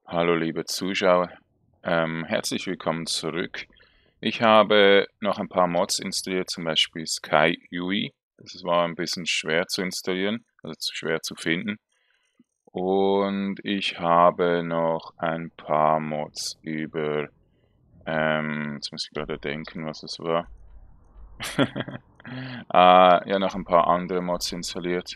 Hallo liebe Zuschauer, herzlich willkommen zurück. Ich habe noch ein paar Mods installiert, zum Beispiel SkyUI. Das war ein bisschen schwer zu installieren, also schwer zu finden. Und ich habe noch ein paar Mods über, jetzt muss ich gerade denken, was es war. Ja, noch ein paar andere Mods installiert.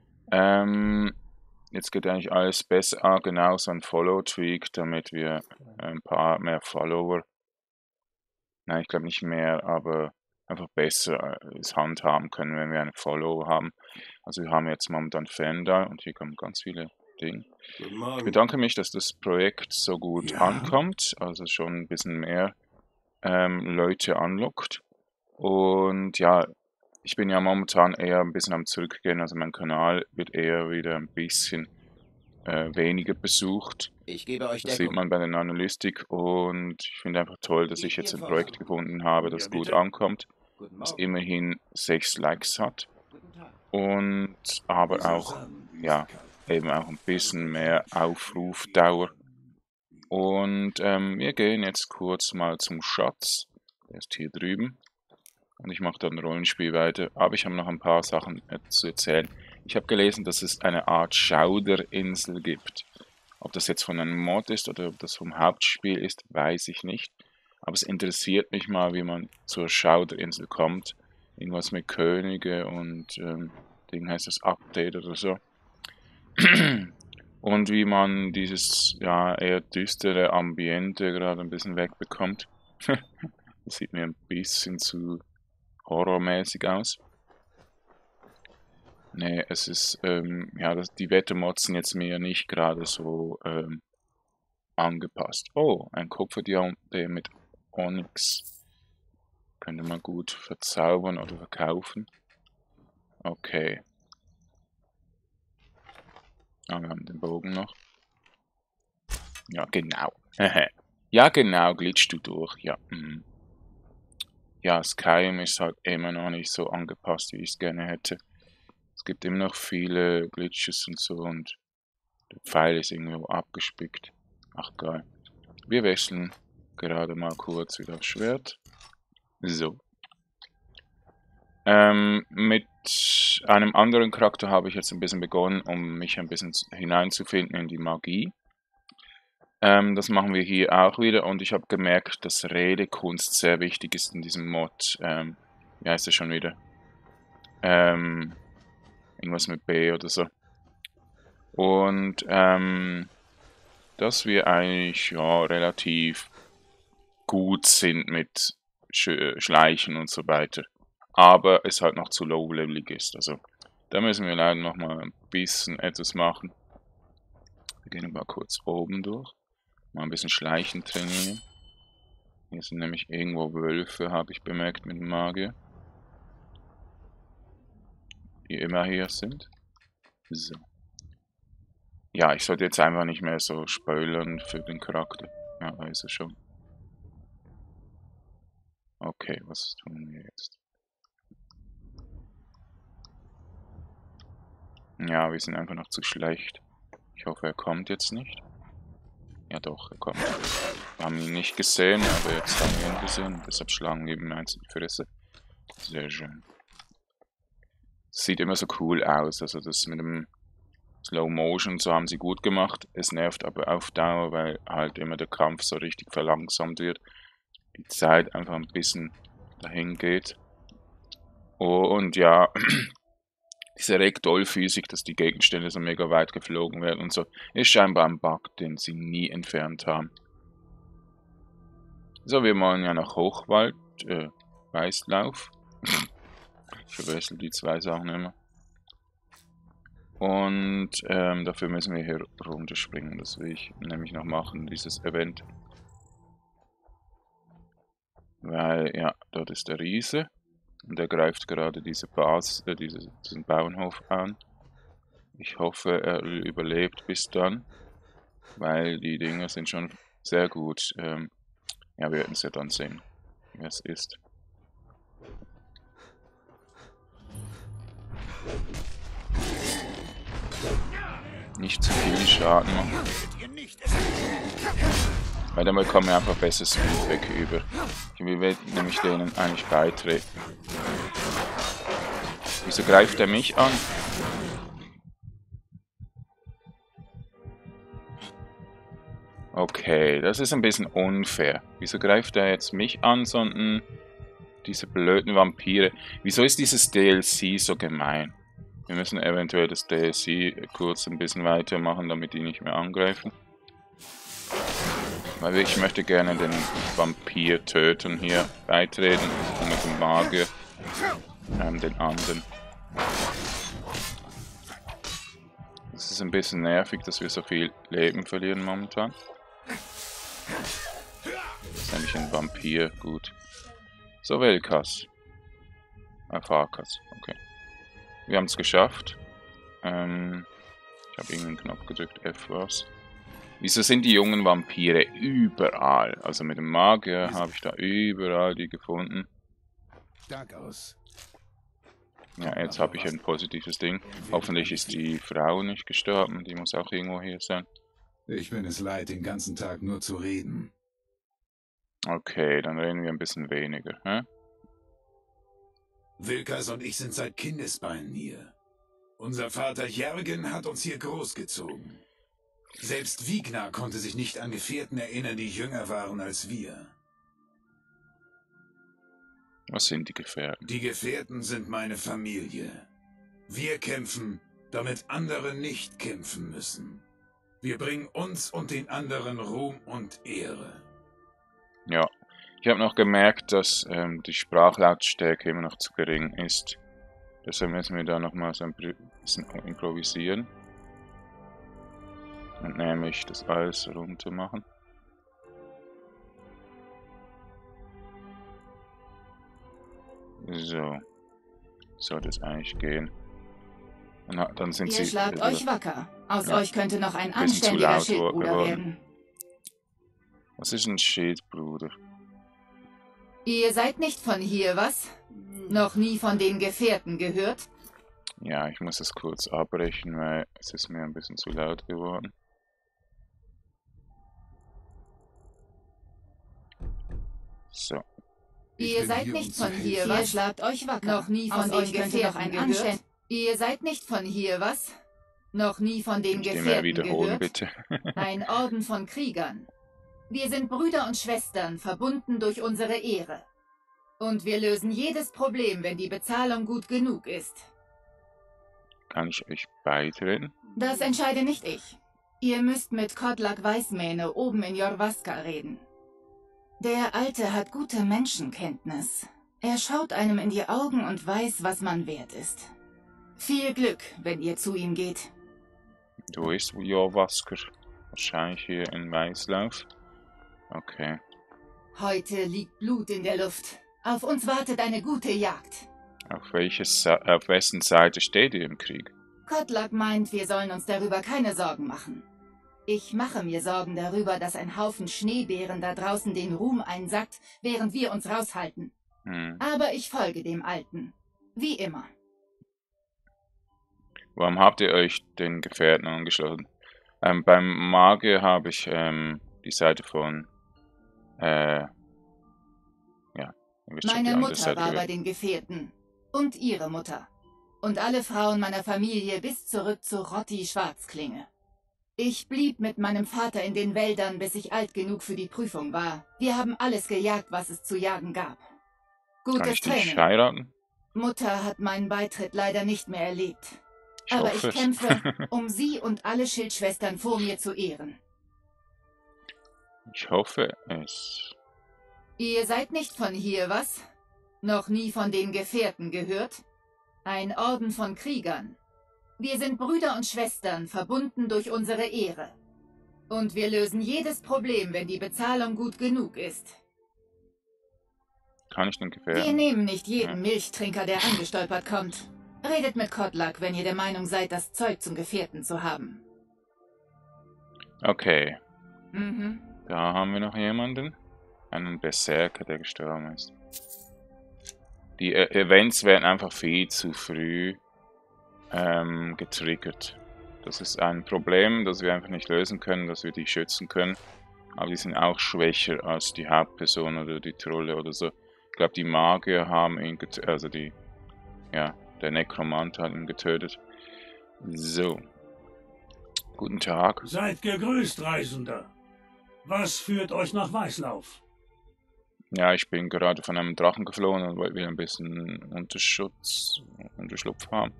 Jetzt geht eigentlich alles besser. Genau, so ein Follow-Tweak, damit wir ein paar mehr Follower, nein, ich glaube nicht mehr, aber einfach besser es handhaben können, wenn wir einen Follow haben. Also wir haben jetzt momentan Fan da und hier kommen ganz viele Dinge. Guten Ich Morgen. bedanke mich, dass das Projekt so gut Ja? ankommt, also schon ein bisschen mehr Leute anlockt. Und ja, ich bin ja momentan eher ein bisschen am Zurückgehen, also mein Kanal wird eher wieder ein bisschen weniger besucht. Ich gebe euch Das sieht Deckung. man bei den Analytik und ich finde einfach toll, dass ich Geht jetzt ihr ein voran. Projekt gefunden habe, Ja, das gut bitte. ankommt, Guten das Morgen. immerhin 6 Likes hat Guten Tag. und aber auch, ja, eben auch ein bisschen mehr Aufrufdauer. Und wir gehen jetzt kurz mal zum Schatz, der ist hier drüben. Und ich mache dann Rollenspiel weiter. Aber ich habe noch ein paar Sachen zu erzählen. Ich habe gelesen, dass es eine Art Schauderinsel gibt. Ob das jetzt von einem Mod ist oder ob das vom Hauptspiel ist, weiß ich nicht. Aber es interessiert mich mal, wie man zur Schauderinsel kommt. Irgendwas mit Könige und Ding heißt das Update oder so. Und wie man dieses ja eher düstere Ambiente gerade ein bisschen wegbekommt. Das sieht mir ein bisschen zu horrormäßig aus. Nee, es ist, ja, die Wettermods sind jetzt mir nicht gerade so angepasst. Oh, ein Kupferdiamant mit Onyx. Könnte man gut verzaubern oder verkaufen. Okay. Ah, wir haben den Bogen noch. Ja, genau. Ja, genau, glitschst du durch. Ja, ja, Skyrim ist halt immer noch nicht so angepasst, wie ich es gerne hätte. Es gibt immer noch viele Glitches und so und der Pfeil ist irgendwo abgespickt. Ach geil. Wir wechseln gerade mal kurz wieder aufs Schwert. So. Mit einem anderen Charakter habe ich jetzt ein bisschen begonnen, um mich ein bisschen hineinzufinden in die Magie. Das machen wir hier auch wieder und ich habe gemerkt, dass Redekunst sehr wichtig ist in diesem Mod. Wie heißt das schon wieder? Irgendwas mit B oder so. Und dass wir eigentlich ja relativ gut sind mit Schleichen und so weiter. Aber es halt noch zu low-levelig ist. Also da müssen wir leider noch mal ein bisschen etwas machen. Wir gehen mal kurz oben durch. Mal ein bisschen Schleichen trainieren. Hier sind nämlich irgendwo Wölfe, habe ich bemerkt mit dem Magier. Die immer hier sind. So. Ja, ich sollte jetzt einfach nicht mehr so spoilern für den Charakter. Ja, da ist er schon. Okay, was tun wir jetzt? Ja, wir sind einfach noch zu schlecht. Ich hoffe, er kommt jetzt nicht. Ja doch, er kommt. Wir haben ihn nicht gesehen, aber jetzt haben wir ihn gesehen. Deshalb schlagen wir ihm eins in die Fresse. Sehr schön. Sieht immer so cool aus. Also das mit dem Slow Motion, so haben sie gut gemacht. Es nervt aber auf Dauer, weil halt immer der Kampf so richtig verlangsamt wird. Die Zeit einfach ein bisschen dahin geht. Und ja, diese Ragdoll-Physik, dass die Gegenstände so mega weit geflogen werden und so, ist scheinbar ein Bug, den sie nie entfernt haben. So, wir wollen ja nach Hochwald, Weißlauf. Ich verwechsel die zwei Sachen immer. Und dafür müssen wir hier runterspringen. Das will ich nämlich noch machen, dieses Event. Weil, ja, dort ist der Riese. Und er greift gerade diese diesen Bauernhof an. Ich hoffe, er überlebt bis dann. Weil die Dinger sind schon sehr gut. Ja, wir werden es ja dann sehen, wie es ist. Nicht zu viel Schaden machen. Weil dann bekommen wir einfach besseres Feedback über. Ich will nämlich denen eigentlich beitreten. Wieso greift er mich an? Okay, das ist ein bisschen unfair. Wieso greift er jetzt mich an, sondern diese blöden Vampire? Wieso ist dieses DLC so gemein? Wir müssen eventuell das DLC kurz ein bisschen weitermachen, damit die nicht mehr angreifen. Weil ich möchte gerne den Vampir töten hier, beitreten und mit dem Magier den anderen. Es ist ein bisschen nervig, dass wir so viel Leben verlieren momentan. Das ist nämlich ein Vampir, gut. So, Velkas. Farkas, okay. Wir haben es geschafft. Ich habe irgendeinen Knopf gedrückt, F was. Wieso sind die jungen Vampire überall? Also mit dem Magier habe ich da überall die gefunden. Ja, jetzt habe ich ein positives Ding. Hoffentlich ist die Frau nicht gestorben. Die muss auch irgendwo hier sein. Ich bin es leid, den ganzen Tag nur zu reden. Okay, dann reden wir ein bisschen weniger. Hä? Wilkas und ich sind seit Kindesbeinen hier. Unser Vater Jörgen hat uns hier großgezogen. Selbst Wigner konnte sich nicht an Gefährten erinnern, die jünger waren als wir. Was sind die Gefährten? Die Gefährten sind meine Familie. Wir kämpfen, damit andere nicht kämpfen müssen. Wir bringen uns und den anderen Ruhm und Ehre. Ja, ich habe noch gemerkt, dass die Sprachlautstärke immer noch zu gering ist. Deshalb müssen wir da nochmal so ein bisschen improvisieren. Und nämlich das alles runter machen. So. Soll das eigentlich gehen. Und dann sind Ihr schlagt euch wacker. Aus ja, euch könnte noch ein bisschen zu anständiger laut Schildbruder geworden. werden. Was ist ein Schildbruder? Ihr seid nicht von hier, was? Noch nie von den Gefährten gehört? Ja, ich muss es kurz abbrechen, weil es ist mir ein bisschen zu laut geworden. So. Ihr seid nicht von hier, was? Ihr schlagt euch wacker. Noch nie von den Gefährten gehört? Ihr seid nicht von hier, was? Noch nie von den Gefährten wiederholen, gehört? bitte. Ein Orden von Kriegern. Wir sind Brüder und Schwestern, verbunden durch unsere Ehre. Und wir lösen jedes Problem, wenn die Bezahlung gut genug ist. Kann ich euch beitreten? Das entscheide nicht ich. Ihr müsst mit Kodlak Weißmähne oben in Jorvaska reden. Der Alte hat gute Menschenkenntnis. Er schaut einem in die Augen und weiß, was man wert ist. Viel Glück, wenn ihr zu ihm geht. Wo ist Jorvaska? Wahrscheinlich hier in Weißlauf. Okay. Heute liegt Blut in der Luft. Auf uns wartet eine gute Jagd. Auf wessen Seite steht ihr im Krieg? Kodlak meint, wir sollen uns darüber keine Sorgen machen. Ich mache mir Sorgen darüber, dass ein Haufen Schneebären da draußen den Ruhm einsackt, während wir uns raushalten. Aber ich folge dem Alten. Wie immer. Warum habt ihr euch den Gefährten angeschlossen? Beim Magier habe ich die Seite von... ja. Meine Mutter war bei den Gefährten. Und ihre Mutter. Und alle Frauen meiner Familie bis zurück zu Rotti Schwarzklinge. Ich blieb mit meinem Vater in den Wäldern, bis ich alt genug für die Prüfung war. Wir haben alles gejagt, was es zu jagen gab. Kann Gutes ich dich Training. heiraten? Mutter hat meinen Beitritt leider nicht mehr erlebt. Ich Aber hoffe ich es. kämpfe, um sie und alle Schildschwestern vor mir zu ehren. Ich hoffe es. Ihr seid nicht von hier, was? Noch nie von den Gefährten gehört? Ein Orden von Kriegern. Wir sind Brüder und Schwestern, verbunden durch unsere Ehre. Und wir lösen jedes Problem, wenn die Bezahlung gut genug ist. Kann ich den Wir Gefährten? nehmen nicht jeden Milchtrinker, der angestolpert kommt. Redet mit Kodlak, wenn ihr der Meinung seid, das Zeug zum Gefährten zu haben. Okay. Mhm. Da haben wir noch jemanden. Einen Berserker, der gestorben ist. Die Events werden einfach viel zu früh getriggert. Das ist ein Problem, das wir einfach nicht lösen können, dass wir die schützen können. Aber die sind auch schwächer als die Hauptperson oder die Trolle oder so. Ich glaube, die Magier haben ihn getötet, also der Nekromant hat ihn getötet. So. Guten Tag. Seid gegrüßt, Reisender. Was führt euch nach Weißlauf? Ja, ich bin gerade von einem Drachen geflohen und will ein bisschen Unterschlupf haben.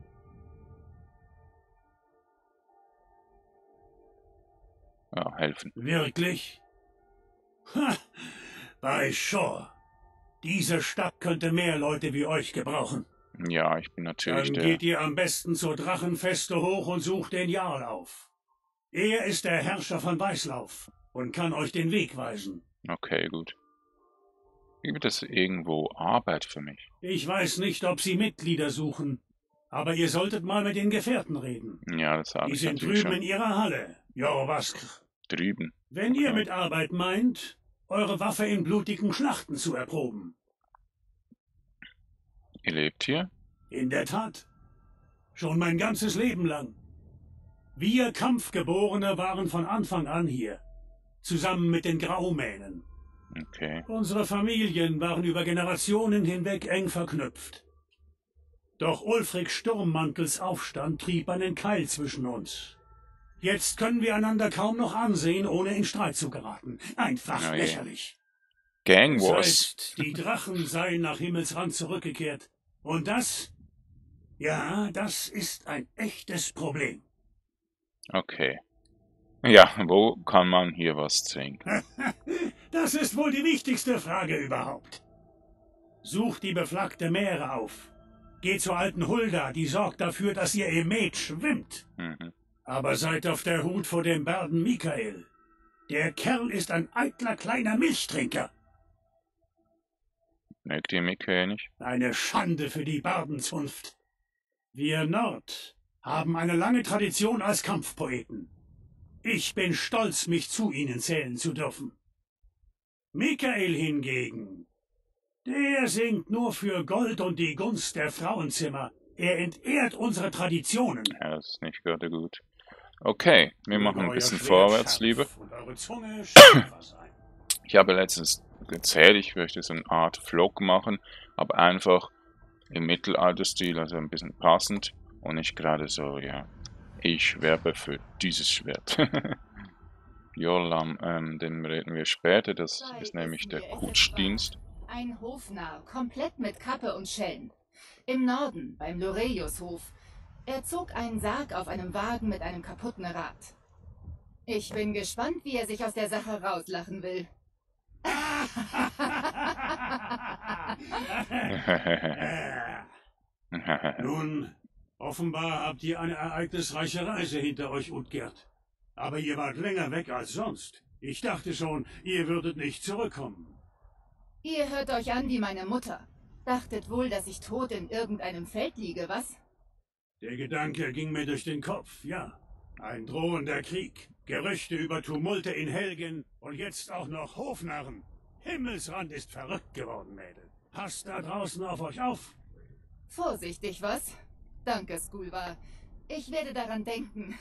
Ja, helfen. Wirklich? Ha! Bei Shore. Diese Stadt könnte mehr Leute wie euch gebrauchen. Ja, ich bin natürlich Dann geht ihr am besten zur Drachenfeste hoch und sucht den Jarl auf. Er ist der Herrscher von Weißlauf und kann euch den Weg weisen. Okay, gut. Gibt es irgendwo Arbeit für mich? Ich weiß nicht, ob sie Mitglieder suchen, aber ihr solltet mal mit den Gefährten reden. Ja, das habe Die ich sind natürlich drüben schon. in ihrer Halle, Jorowaskr. Drüben. Wenn ihr Okay. mit Arbeit meint, eure Waffe in blutigen Schlachten zu erproben. Ihr lebt hier? In der Tat. Schon mein ganzes Leben lang. Wir Kampfgeborene waren von Anfang an hier. Zusammen mit den Graumähnen. Okay. Unsere Familien waren über Generationen hinweg eng verknüpft. Doch Ulfric Sturmmantels Aufstand trieb einen Keil zwischen uns. Jetzt können wir einander kaum noch ansehen, ohne in Streit zu geraten. Einfach Oh je. lächerlich. Gang Das Wars. heißt, die Drachen seien nach Himmelsrand zurückgekehrt. Und das? Ja, das ist ein echtes Problem. Okay. Ja, wo kann man hier was trinken? Das ist wohl die wichtigste Frage überhaupt. Sucht die beflaggte Meere auf. Geht zur alten Hulda, die sorgt dafür, dass ihr Met schwimmt. Mhm. Aber seid auf der Hut vor dem Barden Mikael. Der Kerl ist ein eitler kleiner Milchtrinker. Mögt ihr Michael nicht? Eine Schande für die Bardenzunft. Wir Nord haben eine lange Tradition als Kampfpoeten. Ich bin stolz, mich zu ihnen zählen zu dürfen. Mikael hingegen, der singt nur für Gold und die Gunst der Frauenzimmer. Er entehrt unsere Traditionen. Ja, das ist nicht gerade gut. Okay, wir machen ein Euer bisschen Schwert vorwärts, scharf Liebe. und eure Zunge schärfer sein. Ich habe letztens erzählt, ich möchte so eine Art Vlog machen, aber einfach im Mittelalterstil, also ein bisschen passend und nicht gerade so, ja, ich werbe für dieses Schwert. Jolam, den reden wir später, das ist nämlich der Kutschdienst. Ein Hofnarr, komplett mit Kappe und Schellen. Im Norden, beim Loreiushof. Er zog einen Sarg auf einem Wagen mit einem kaputten Rad. Ich bin gespannt, wie er sich aus der Sache rauslachen will. Nun, offenbar habt ihr eine ereignisreiche Reise hinter euch, Utgerd. Aber ihr wart länger weg als sonst. Ich dachte schon, ihr würdet nicht zurückkommen. Ihr hört euch an wie meine Mutter. Dachtet wohl, dass ich tot in irgendeinem Feld liege, was? Der Gedanke ging mir durch den Kopf, ja. Ein drohender Krieg, Gerüchte über Tumulte in Helgen und jetzt auch noch Hofnarren. Himmelsrand ist verrückt geworden, Mädel. Passt da draußen auf euch auf. Vorsichtig, was? Danke, Skulvar. Ich werde daran denken.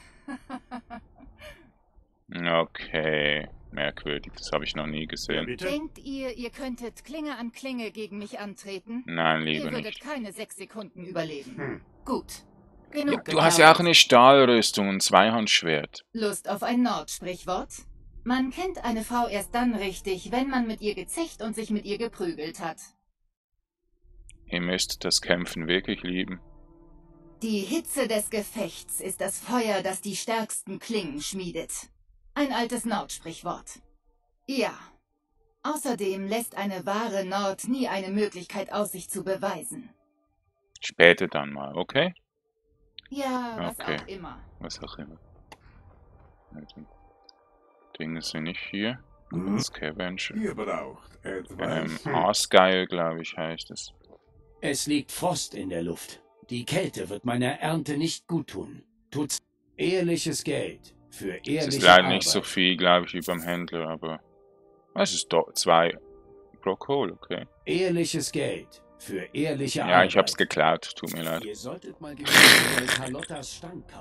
Okay, merkwürdig, das habe ich noch nie Ja, gesehen. bitte? Denkt ihr, ihr könntet Klinge an Klinge gegen mich antreten? Nein, Ihr lieber würdet nicht. keine 6 Sekunden überleben. Hm. Gut. Ja, Genug du hast ja auch geplaudert. eine Stahlrüstung und ein Zweihandschwert. Lust auf ein Nordsprichwort? Man kennt eine Frau erst dann richtig, wenn man mit ihr gezecht und sich mit ihr geprügelt hat. Ihr müsst das Kämpfen wirklich lieben. Die Hitze des Gefechts ist das Feuer, das die stärksten Klingen schmiedet. Ein altes Nordsprichwort. Ja. Außerdem lässt eine wahre Nord nie eine Möglichkeit aus, sich zu beweisen. Später dann mal, okay? Ja, was Okay. auch immer. Was auch immer. Also, Dinge sind nicht hier. Hm? Scavenger. Ihr braucht etwas. Aasgeil, glaube ich, heißt es. Es liegt Frost in der Luft. Die Kälte wird meiner Ernte nicht gut tun. Tut's ehrliches Geld für Es ehrliche ist leider Arbeit. nicht so viel, glaube ich, wie beim Händler, aber es ist doch 2 pro Kohl, okay. Ehrliches Geld für ehrliche Arbeit. Ja, ich hab's geklaut, tut mir leid. Ihr solltet mal gewisse Carlottas Stank kaufen.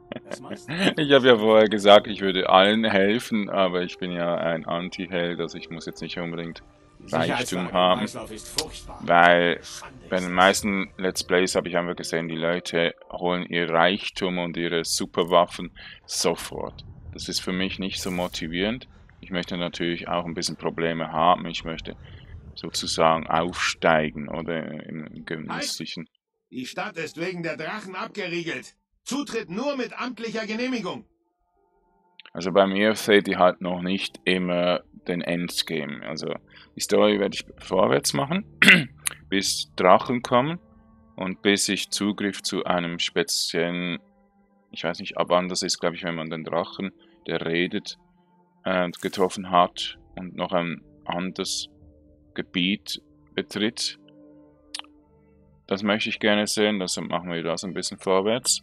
Das meiste Ich habe ja vorher gesagt, ich würde allen helfen, aber ich bin ja ein Anti-Held, also ich muss jetzt nicht unbedingt Reichtum haben, Ist furchtbar. weil Schande bei ist den das. meisten Let's Plays habe ich einfach gesehen, die Leute holen ihr Reichtum und ihre Superwaffen sofort. Das ist für mich nicht so motivierend. Ich möchte natürlich auch ein bisschen Probleme haben, ich möchte sozusagen aufsteigen oder im genüsslichen. Die Stadt ist wegen der Drachen abgeriegelt. Zutritt nur mit amtlicher Genehmigung. Also bei mir seht ihr halt noch nicht immer den Endgame. Also die Story werde ich vorwärts machen, bis Drachen kommen und bis ich Zugriff zu einem speziellen, ich weiß nicht ab wann das ist, glaube ich, wenn man den Drachen, der redet, getroffen hat und noch ein anderes Gebiet betritt. Das möchte ich gerne sehen, deshalb machen wir das ein bisschen vorwärts.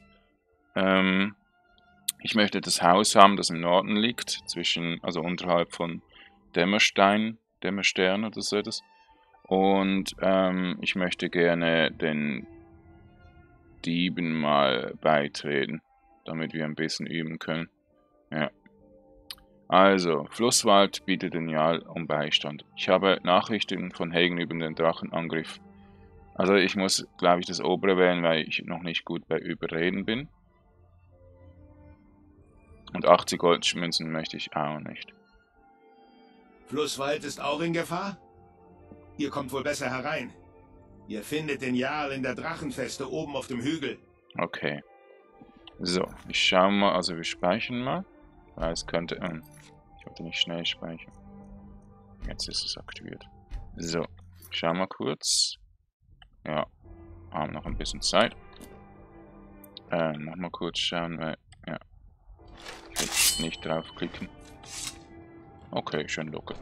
Ich möchte das Haus haben, das im Norden liegt, also unterhalb von Dämmerstern oder so etwas. Und ich möchte gerne den Dieben mal beitreten, damit wir ein bisschen üben können. Ja. Also, Flusswald bietet den Jarl um Beistand. Ich habe Nachrichten von Hagen über den Drachenangriff. Also ich muss, glaube ich, das obere wählen, weil ich noch nicht gut bei Überreden bin. Und 80 Goldmünzen möchte ich auch nicht. Flusswald ist auch in Gefahr? Ihr kommt wohl besser herein. Ihr findet den Jarl in der Drachenfeste oben auf dem Hügel. Okay. So, ich schaue mal, also wir speichern mal. Weil es könnte, ich wollte nicht schnell speichern. Jetzt ist es aktiviert. So, schauen wir kurz. Ja, haben noch ein bisschen Zeit. Nochmal kurz schauen, weil, ja. Ich will jetzt nicht draufklicken. Okay, schön locker.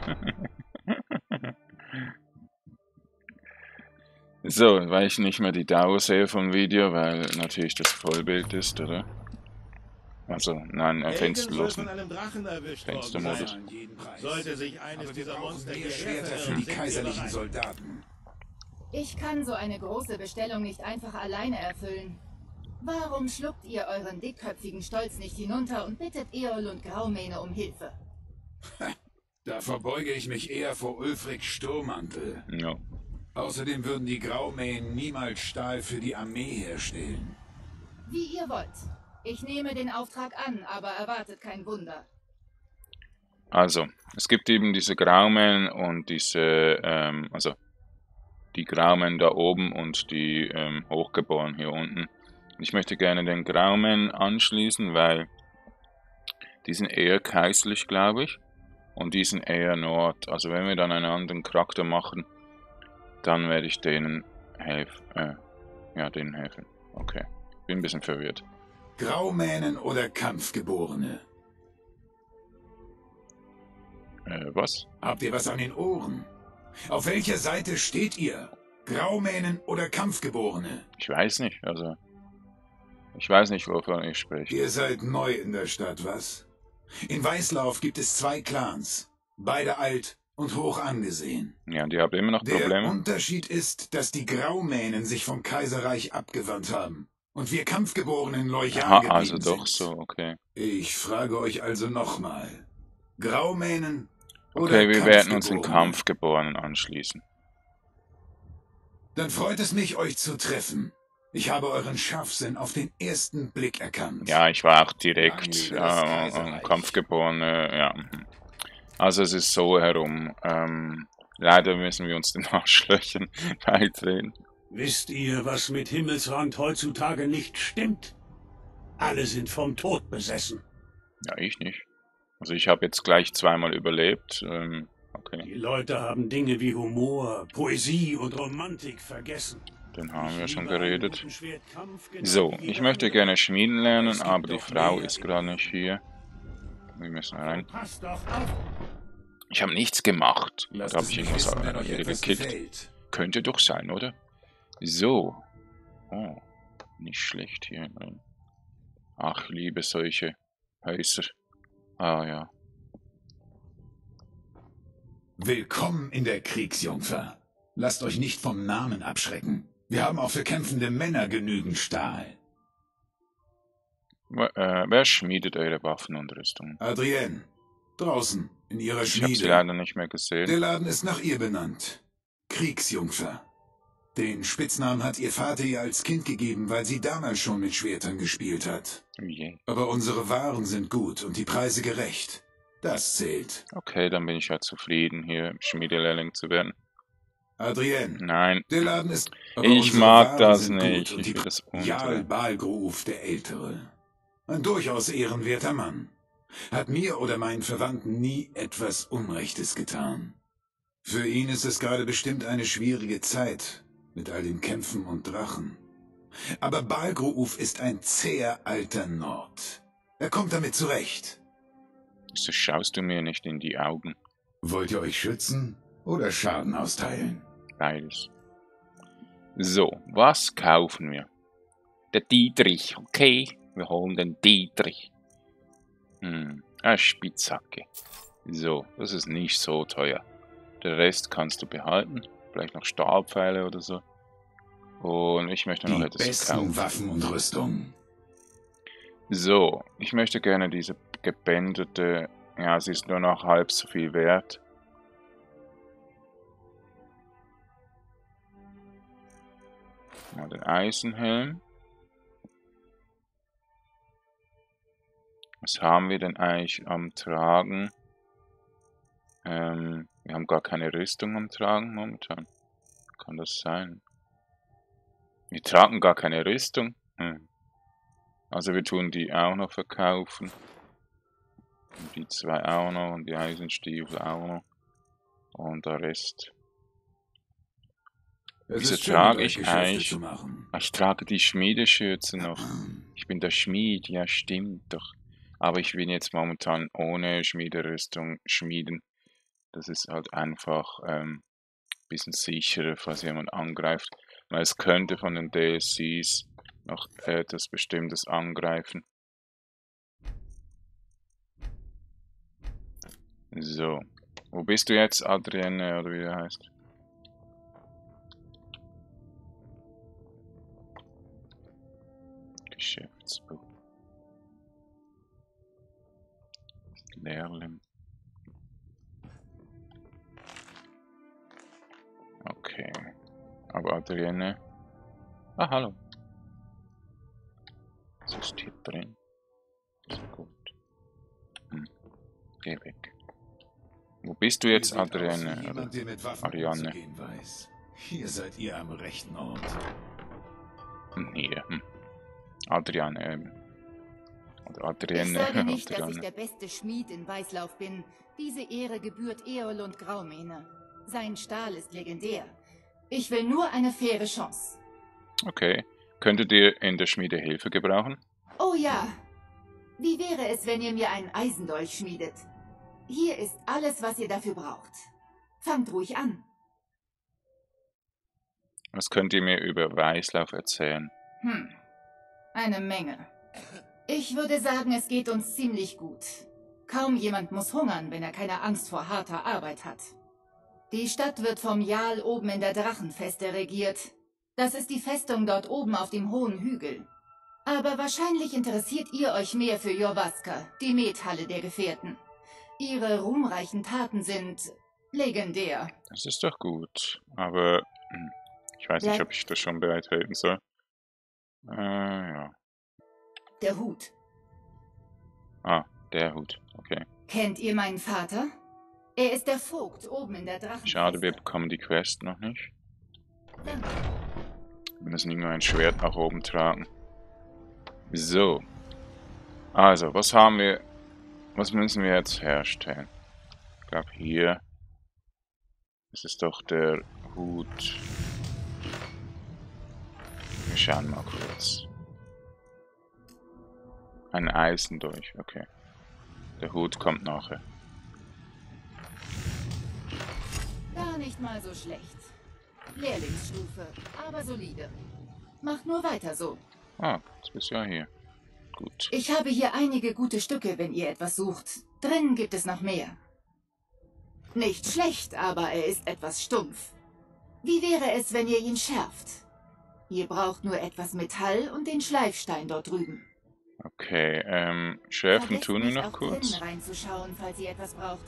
So, weil ich nicht mehr die Dauer sehe vom Video, weil natürlich das Vollbild ist, oder? Also, nein, fensterlos. Von einem Drachen erwischt worden Fenstermodus. sein. An jeden Preis. Sollte sich eines Aber wir dieser brauchen Monster mehr hierher Schwerter für verirren, die sind wir kaiserlichen bereit. Soldaten. Ich kann so eine große Bestellung nicht einfach alleine erfüllen. Warum schluckt ihr euren dickköpfigen Stolz nicht hinunter und bittet Eol und Graumähne um Hilfe? Da verbeuge ich mich eher vor Ulfric Sturmantel. Ja. Außerdem würden die Graumähen niemals Stahl für die Armee herstellen. Wie ihr wollt. Ich nehme den Auftrag an, aber erwartet kein Wunder. Also, es gibt eben diese Graumen und diese, also die Graumen da oben und die Hochgeborenen hier unten. Ich möchte gerne den Graumen anschließen, weil die sind eher kaiserlich, glaube ich. Und die sind eher Nord. Also wenn wir dann einen anderen Charakter machen, dann werde ich denen helfen. Denen helfen. Okay, bin ein bisschen verwirrt. Graumähnen oder Kampfgeborene? Was? Habt ihr was an den Ohren? Auf welcher Seite steht ihr? Graumähnen oder Kampfgeborene? Ich weiß nicht, also... Ich weiß nicht, wovon ich spreche. Ihr seid neu in der Stadt, was? In Weißlauf gibt es 2 Clans. Beide alt und hoch angesehen. Ja, die haben immer noch Der Probleme. Unterschied ist, dass die Graumähnen sich vom Kaiserreich abgewandt haben. Und wir Kampfgeborenen loyal Aha, geblieben also doch sind. so, okay. Ich frage euch also nochmal. Graumähnen oder Okay, wir werden uns den Kampfgeborene? Kampfgeborenen anschließen. Dann freut es mich, euch zu treffen. Ich habe euren Scharfsinn auf den ersten Blick erkannt. Ja, ich war auch direkt Lang lebe das Kaiserreich. Kampfgeborene, ja. Also es ist so herum. Leider müssen wir uns den Arschlöchern beitreten. Wisst ihr, was mit Himmelsrand heutzutage nicht stimmt? Alle sind vom Tod besessen. Ja, ich nicht. Also ich habe jetzt gleich zweimal überlebt. Okay, Die Leute haben Dinge wie Humor, Poesie und Romantik vergessen. den haben wir Ich schon liebe einen geredet. guten Schwertkampf, genau So, wie ich jeder möchte andere. gerne schmieden lernen, Es gibt aber die doch Frau mehr ist in gerade der nicht hier. Wir müssen rein. Passt doch auf. Ich habe nichts gemacht. Lasst Da habe es ich mich irgendwas wissen, wenn euch wieder etwas gekickt. gefällt. Könnte doch sein, oder? So. Oh, nicht schlecht hier. Ach, ich liebe solche Häuser. Ah ja. Willkommen in der Kriegsjungfer. Lasst euch nicht vom Namen abschrecken. Wir haben auch für kämpfende Männer genügend Stahl. Wer schmiedet eure Waffen und Rüstungen? Adrienne, draußen, in ihrer Ich habe sie Schmiede. leider nicht mehr Der gesehen. Laden ist nach ihr benannt. Kriegsjungfer. Den Spitznamen hat ihr Vater ihr als Kind gegeben, weil sie damals schon mit Schwertern gespielt hat. Oh je. Aber unsere Waren sind gut und die Preise gerecht. Das zählt. Okay, dann bin ich ja zufrieden, hier Schmiedelehrling zu werden. Adrienne, Nein, der Laden ist... Aber ich unsere mag Waren das sind nicht. gut und Ich die will das Jarl unter. Balgruf der Ältere. Ein durchaus ehrenwerter Mann. Hat mir oder meinen Verwandten nie etwas Unrechtes getan. Für ihn ist es gerade bestimmt eine schwierige Zeit, mit all den Kämpfen und Drachen. Aber Balgruf ist ein zäher alter Nord. Er kommt damit zurecht. So schaust du mir nicht in die Augen. Wollt ihr euch schützen oder Schaden austeilen? Beides. So, was kaufen wir? Der Dietrich, okay. Wir holen den Dietrich. Eine Spitzhacke. So, das ist nicht so teuer. Der Rest kannst du behalten. Vielleicht noch Stahlpfeile oder so. Und ich möchte noch Die etwas besten kaufen. Waffen und Rüstungen. So, ich möchte gerne diese gebändete... Ja, sie ist nur noch halb so viel wert. Mal den Eisenhelm. Was haben wir denn eigentlich am Tragen? Wir haben gar keine Rüstung am Tragen momentan. Kann das sein? Wir tragen gar keine Rüstung. Also wir tun die auch noch verkaufen. Und die zwei auch noch und die Eisenstiefel auch noch. Und der Rest. Es Wieso ist schön, trage mit euch ich Geschäfte eigentlich? zu machen. Ich trage die Schmiedeschürze noch. Ich bin der Schmied, ja stimmt doch. Aber ich will jetzt momentan ohne Schmiederüstung schmieden. Das ist halt einfach ein bisschen sicherer, falls jemand angreift. Weil es könnte von den DLCs noch etwas Bestimmtes angreifen. So. Wo bist du jetzt, Adrienne, oder wie der heißt? Geschäftsbuch. Lehrling. Okay. Aber Adrienne. Ah, hallo. Was ist hier drin? Ist gut. Geh weg. Wo bist du jetzt, Ihr seht aus wie Adrienne? Oder jemand, der mit Waffen Ariane? umzugehen weiß. Hier seid ihr am rechten Ort. Hier. Adriane. Oder Adrienne. Ich sage nicht, dass ich Adriane. der beste Schmied in Weißlauf bin. Diese Ehre gebührt Eolund Graumene. Sein Stahl ist legendär. Ich will nur eine faire Chance. Okay. Könntet ihr in der Schmiede Hilfe gebrauchen? Oh ja. Wie wäre es, wenn ihr mir einen Eisendolch schmiedet? Hier ist alles, was ihr dafür braucht. Fangt ruhig an. Was könnt ihr mir über Weißlauf erzählen? Eine Menge. Ich würde sagen, es geht uns ziemlich gut. Kaum jemand muss hungern, wenn er keine Angst vor harter Arbeit hat. Die Stadt wird vom Jarl oben in der Drachenfeste regiert. Das ist die Festung dort oben auf dem hohen Hügel. Aber wahrscheinlich interessiert ihr euch mehr für Jorvaska, die Methalle der Gefährten. Ihre ruhmreichen Taten sind legendär. Das ist doch gut. Aber ich weiß nicht, ob ich das schon bereithalten soll. Ja. Der Hut. Ah, der Hut. Okay. Kennt ihr meinen Vater? Er ist der Vogt oben in der Drachenfeste. Schade, wir bekommen die Quest noch nicht. Danke. Wir müssen immer ein Schwert nach oben tragen. So. Also, was haben wir... Was müssen wir jetzt herstellen? Ich glaube hier... Das ist doch der Hut. Wir schauen mal kurz. Ein Eisendolch, okay. Der Hut kommt nachher. Gar nicht mal so schlecht. Lehrlingsstufe, aber solide. Macht nur weiter so. Ah, jetzt bist du ja hier. Gut. Ich habe hier einige gute Stücke, wenn ihr etwas sucht. Drin gibt es noch mehr. Nicht schlecht, aber er ist etwas stumpf. Wie wäre es, wenn ihr ihn schärft? Ihr braucht nur etwas Metall und den Schleifstein dort drüben. Okay, schärfen Vergesst tun wir nicht, noch auch kurz. drinnen reinzuschauen, falls ihr etwas braucht.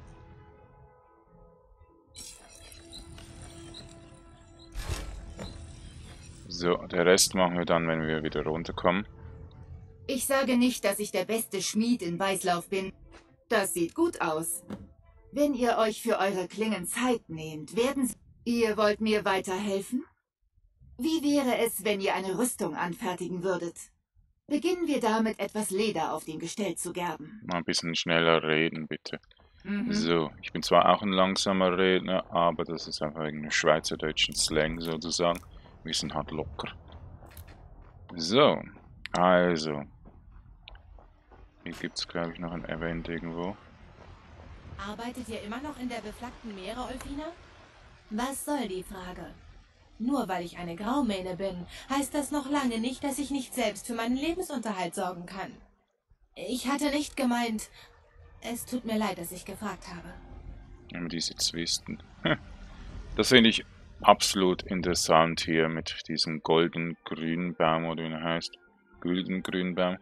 So, der Rest machen wir dann, wenn wir wieder runterkommen. Ich sage nicht, dass ich der beste Schmied in Weißlauf bin. Das sieht gut aus. Wenn ihr euch für eure Klingen Zeit nehmt, werden sie... Ihr wollt mir weiterhelfen? Wie wäre es, wenn ihr eine Rüstung anfertigen würdet? Beginnen wir damit, etwas Leder auf dem Gestell zu gerben. Mal ein bisschen schneller reden, bitte. Mhm. So, ich bin zwar auch ein langsamer Redner, aber das ist einfach irgendein schweizerdeutschen Slang sozusagen. Wir sind halt locker. So, also. Hier gibt es, glaube ich, noch ein Event irgendwo. Arbeitet ihr immer noch in der beflaggten Meere, Olfina? Was soll die Frage? Nur weil ich eine Graumähne bin, heißt das noch lange nicht, dass ich nicht selbst für meinen Lebensunterhalt sorgen kann. Ich hatte nicht gemeint... Es tut mir leid, dass ich gefragt habe. Immer diese Zwisten. Das finde ich absolut interessant hier mit diesem golden-grünen Baum, oder wie er heißt. Gülden-grünen Baum.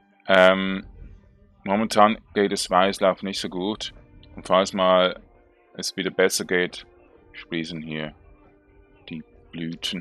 Momentan geht es Weißlauf nicht so gut. Und falls mal es wieder besser geht, sprießen hier die Blüten.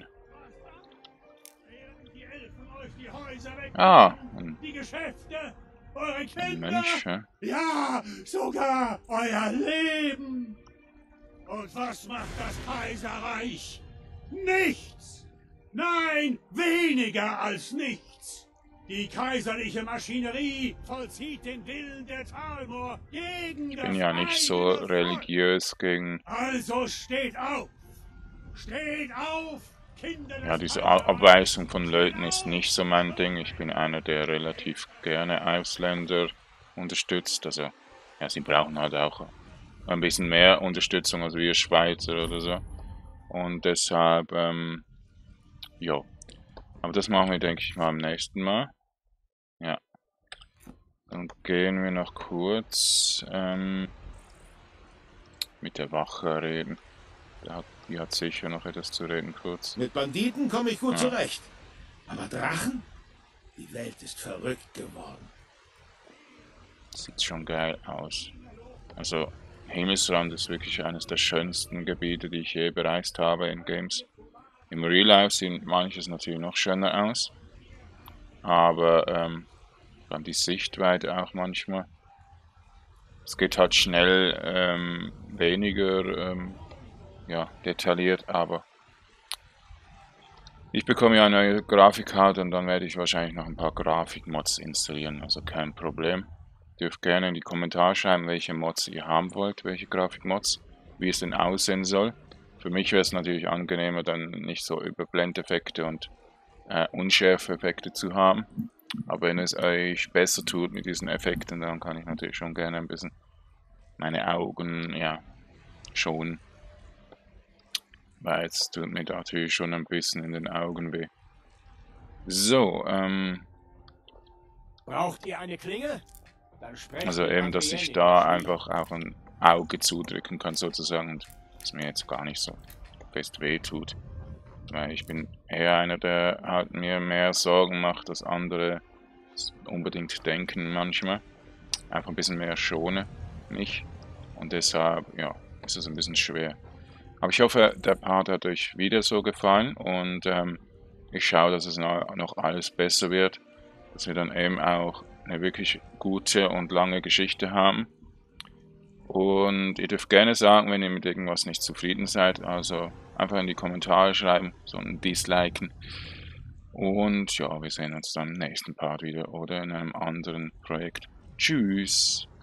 Die Elfen euch die Häuser wegnehmen, Ah, die Geschäfte, eure ein Kinder, Mönch, ja? ja, sogar euer Leben. Und was macht das Kaiserreich? Nichts! Nein, weniger als nichts! Die kaiserliche Maschinerie vollzieht den Willen der Talmor gegen Ich bin ja nicht so religiös gegen... Also steht auf! Steht auf, Kinder des Ja, diese Kaiserreichs! Abweisung von Leuten ist nicht so mein Ding. Ich bin einer, der relativ gerne Ausländer unterstützt. Also, ja, sie brauchen halt auch ein bisschen mehr Unterstützung als wir Schweizer oder so. Und deshalb, ja. Aber das machen wir, denke ich mal, beim nächsten Mal. Ja. Dann gehen wir noch kurz mit der Wache reden. Die hat sicher noch etwas zu reden, kurz. Mit Banditen komme ich gut Ja. zurecht. Aber Drachen? Die Welt ist verrückt geworden. Sieht schon geil aus. Also, Himmelsrand ist wirklich eines der schönsten Gebiete, die ich je bereist habe in Games. Im Real Life sieht manches natürlich noch schöner aus. Aber dann die Sichtweite auch manchmal. Es geht halt schnell weniger ja, detailliert, aber ich bekomme ja eine neue Grafikkarte und dann werde ich wahrscheinlich noch ein paar Grafikmods installieren, also kein Problem. Dürft gerne in die Kommentare schreiben, welche Mods ihr haben wollt, welche Grafikmods, wie es denn aussehen soll. Für mich wäre es natürlich angenehmer, dann nicht so Überblendeffekte und Unschärfe-Effekte zu haben. Aber wenn es euch besser tut mit diesen Effekten, dann kann ich natürlich schon gerne ein bisschen meine Augen, ja, schonen. Weil es tut mir natürlich schon ein bisschen in den Augen weh. So, Braucht ihr eine Klinge? Dann sprecht also mit eben, dass Adrienne ich in da der einfach auch ein Auge zudrücken kann sozusagen und es mir jetzt gar nicht so fest weh tut. Weil ich bin eher einer, der halt mir mehr Sorgen macht, dass andere unbedingt denken manchmal. Einfach ein bisschen mehr schone mich und deshalb, ja, ist es ein bisschen schwer. Aber ich hoffe, der Part hat euch wieder so gefallen und ich schaue, dass es noch alles besser wird, dass wir dann eben auch eine wirklich gute und lange Geschichte haben. Und ihr dürft gerne sagen, wenn ihr mit irgendwas nicht zufrieden seid, also einfach in die Kommentare schreiben, so ein Disliken. Und ja, wir sehen uns dann im nächsten Part wieder oder in einem anderen Projekt. Tschüss!